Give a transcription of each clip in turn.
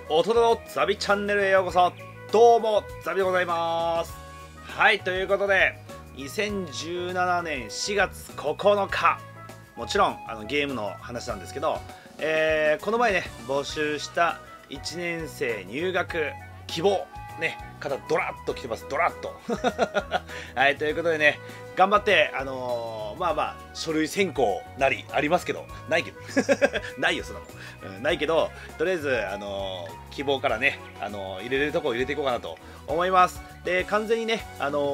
大人のザビチャンネルへようこそ。どうもザビでございます。はい、ということで2017年4月9日、もちろんゲームの話なんですけど、この前ね募集した1年生入学希望ね方ドラッと来てます。ドラッとはい、ということでね頑張って書類選考なりありますけど、ないけどないよそんなもん、ないけどとりあえず希望からね入れれるとこ入れていこうかなと思います。で完全にね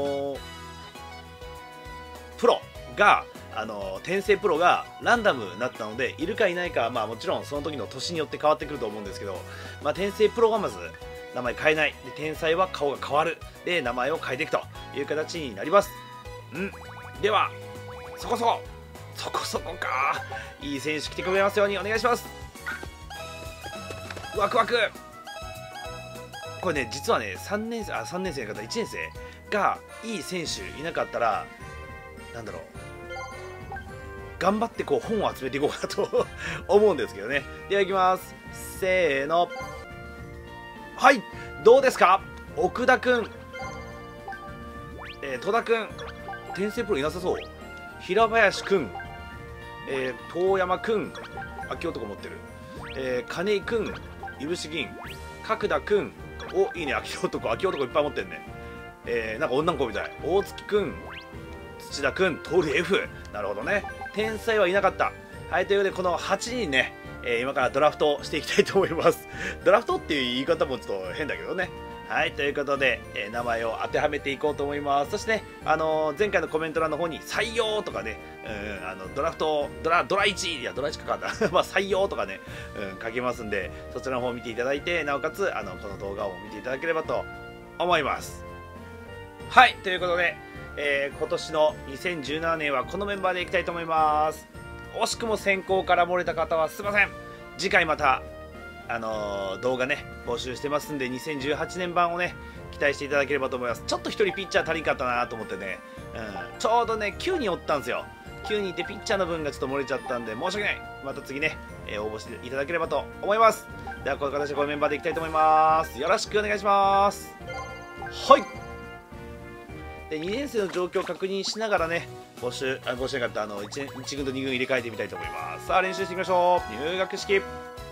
プロが転生プロがランダムになったので、いるかいないかはもちろんその時の年によって変わってくると思うんですけど、転生プロがまず名前変えない、で天才は顔が変わる、で名前を変えていくという形になります。ではそこそこかいい選手来てくれますようにお願いします。ワクワク。これね実はね3年生の方1年生がいい選手いなかったらなんだろう、頑張ってこう本を集めていこうかなと思うんですけどね。では行きます。せーの。はい、どうですか奥田くん、戸田くん、転生プロいなさそう。平林くん、遠山くん、秋男持ってる、金井くん、いぶし銀、角田くん、おいいね、秋男いっぱい持ってるね。なんか女の子みたい。大月くん、土田くん、通り F。 なるほどね、天才はいなかった。はい、ということでこの8人ね、今からドラフトしていきたいと思います。ドラフトっていう言い方もちょっと変だけどね。はい、ということで、名前を当てはめていこうと思います。そしてね、前回のコメント欄の方に採用とかね、ドラフトドラ1、いやドラ1かかんだ採用とかね、書けますんで、そちらの方を見ていただいて、なおかつこの動画を見ていただければと思います。はい、ということで、今年の2017年はこのメンバーでいきたいと思います。惜しくも選考から漏れた方はすいません。次回また動画ね募集してますんで、2018年版をね期待していただければと思います。ちょっと1人ピッチャー足りんかったなと思ってね、ちょうどね9人おったんですよ。9人いてピッチャーの分がちょっと漏れちゃったんで申し訳ない。また次ね、応募していただければと思います。ではこういう形でこのメンバーでいきたいと思います。よろしくお願いします。はい。で2年生の状況を確認しながらね募集なかった 1軍と2軍入れ替えてみたいと思います。さあ練習していきましょう。入学式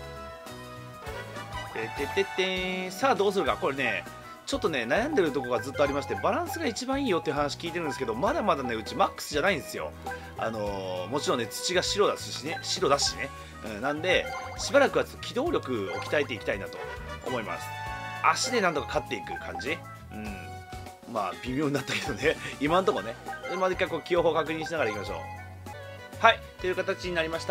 さあどうするか。これねちょっとね悩んでるとこがずっとありまして、バランスが一番いいよっていう話聞いてるんですけど、まだまだねうちマックスじゃないんですよ。もちろんね土が白だしね、なんでしばらくは機動力を鍛えていきたいなと思います。足でなんとか勝っていく感じ。微妙になったけどね今のところね、まず一回こう起用法を確認しながらいきましょう。はいという形になりました。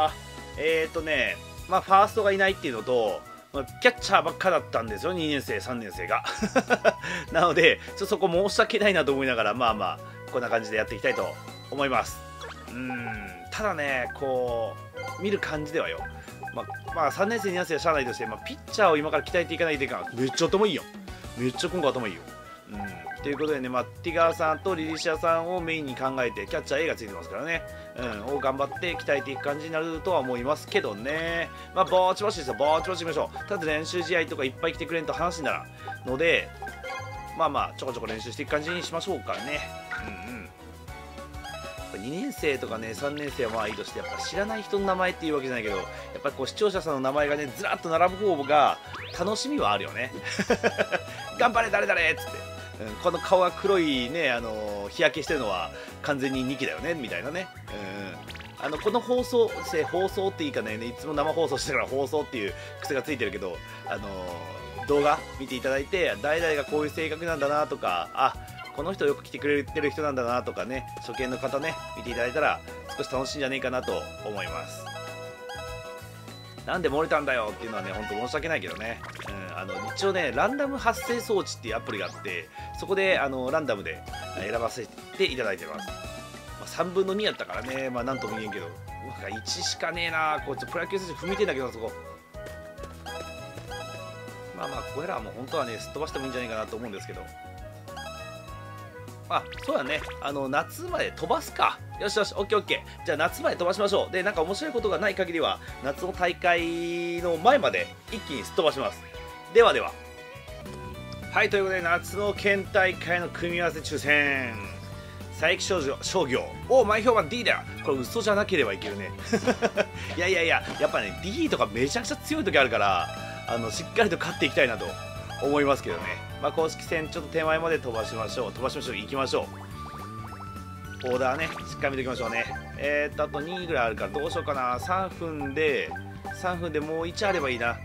ファーストがいないっていうのと、キャッチャーばっかだったんですよ、2年生3年生がなのでちょっとそこ申し訳ないなと思いながらこんな感じでやっていきたいと思います。ただねこう見る感じではよ、3年生2年生はしゃあないとして、ピッチャーを今から鍛えていかないといけない。めっちゃ頭いいよ、めっちゃ今後頭いいよ。ということでね、ティガーさんとリリシアさんをメインに考えて、キャッチャー A がついてますからね、を頑張って鍛えていく感じになるとは思いますけどね。ぼちぼちですよ、ぼちぼちいきましょう。ただ練習試合とかいっぱい来てくれんと話にならんので、ちょこちょこ練習していく感じにしましょうかね。2年生とかね3年生はまあいいとして、やっぱ知らない人の名前っていうわけじゃないけど、やっぱりこう視聴者さんの名前がねずらっと並ぶ方が楽しみはあるよね頑張れ誰々っつって、この顔が黒いね日焼けしてるのは完全に2期だよねみたいなね。この放送っていいかね、いつも生放送してから放送っていう癖がついてるけど、動画見ていただいて、誰々がこういう性格なんだなとか、この人よく来てくれてる人なんだなとかね、初見の方ね見ていただいたら少し楽しいんじゃねえかなと思います。なんで漏れたんだよっていうのはね、ほんと申し訳ないけどね。一応ね、ランダム発生装置っていうアプリがあって、そこでランダムで選ばせていただいてます。3分の2やったからね、なんとも言えんけど、1しかねえな、こいつプロ野球選手踏みてんだけど、そこ。これらはもう本当はね、すっ飛ばしてもいいんじゃないかなと思うんですけど。そうだね、夏まで飛ばすか。よしよし、オッケーオッケー。じゃあ夏まで飛ばしましょう。で、なんか面白いことがない限りは、夏の大会の前まで一気にすっ飛ばします。 ではでは。はい、ということで夏の県大会の組み合わせ抽選、佐伯商業お前評判 D だよ。これ嘘じゃなければいけるねいややっぱね D とかめちゃくちゃ強い時あるからしっかりと勝っていきたいなと思いますけどね。まあ、公式戦ちょっと手前まで飛ばしましょう行きましょう。オーダーねしっかり見ておきましょうね。あと2ぐらいあるからどうしようかな。3分でもう1あればいいな。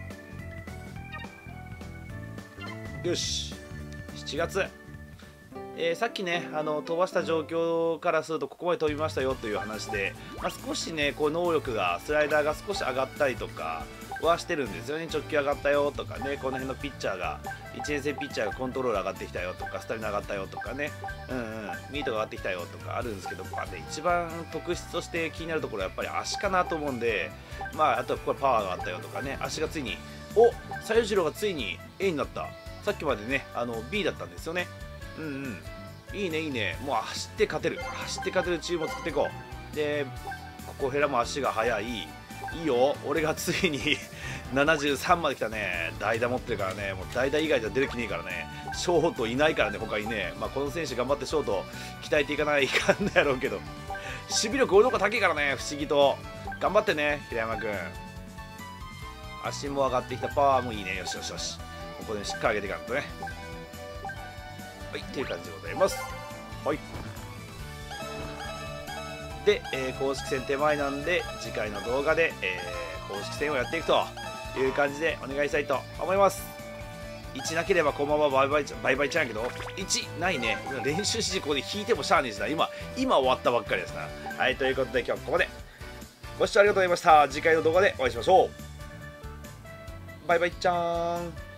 よし7月、さっきね飛ばした状況からするとここまで飛びましたよという話で、まあ、少しねこう能力がスライダーが少し上がったりとかはしてるんですよね。直球上がったよとかね、この辺のピッチャーが1年生ピッチャーがコントロール上がってきたよとかスタミナ上がったよとかね、ミートが上がってきたよとかあるんですけど、まあね、一番特質として気になるところはやっぱり足かなと思うんで、まああとはここパワーがあったよとかね、足がついに西洋次郎がついに A になった。さっきまでねB だったんですよね。いいね。もう走って勝てるチームを作っていこう。でここヘラも足が速い。いいよ。俺がついに73まで来たね。代打持ってるからね。もう代打以外じゃ出る気ねえからね。ショートいないからね他にね。まあこの選手頑張ってショート鍛えていかないかんのやろうけど、守備力俺の方が高いからね。不思議と頑張ってね平山君。足も上がってきた。パワーもいいね。よし。ここでしっかり上げていかないとね。はいっていう感じでございます。はい。で、公式戦手前なんで次回の動画で、公式戦をやっていくという感じでお願いしたいと思います。1なければこのままバイバイちゃうんやけど、1ないね。練習指示ここで引いてもしゃあねえしな。今終わったばっかりですな。はい、ということで今日はここまでご視聴ありがとうございました。次回の動画でお会いしましょう。バイバイちゃーん。